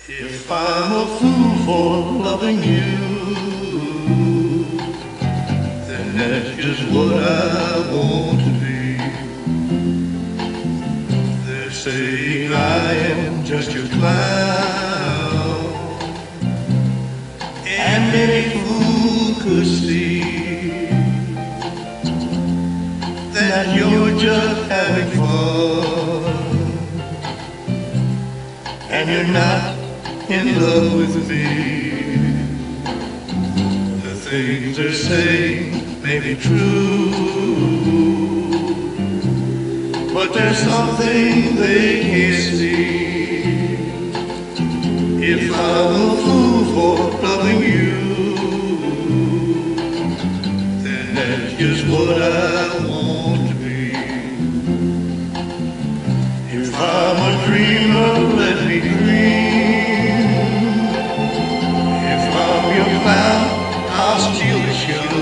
If I'm a fool for loving you, then that's just what I want to be. They're saying I am just your clown, and any fool could see that you're just having fun, and you're not in love with me. The things they're saying may be true, but there's something they can't see. If I'm a fool for loving you, then that's just what I want to be. If I'm a dreamer, let me dream. I'll steal the show.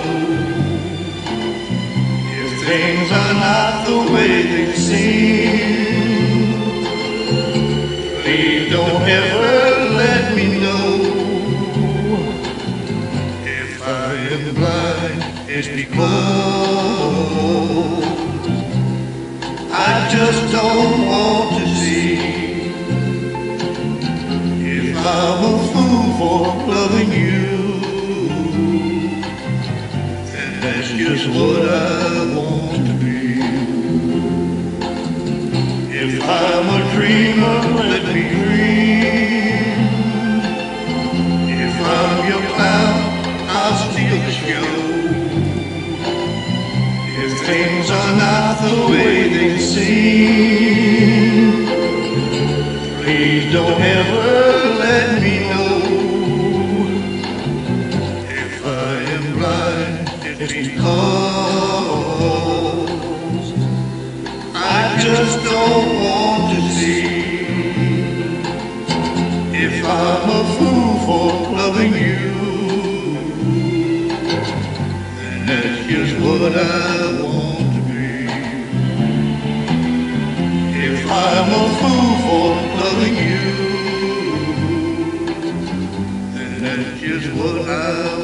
If things are not the way they seem, please don't ever let me know. If I am blind, it's because I just don't want to see. If I'm a fool for loving you, that's just what I want to be. If I'm a dreamer, let me dream. If I'm your clown, I'll steal the show. If things are not the way they seem, please don't ever let me know. If I am blind, it's because I just don't want to see. If I'm a fool for loving you, then that's just what I want to be. If I'm a fool for loving you, then that's just what I want to be.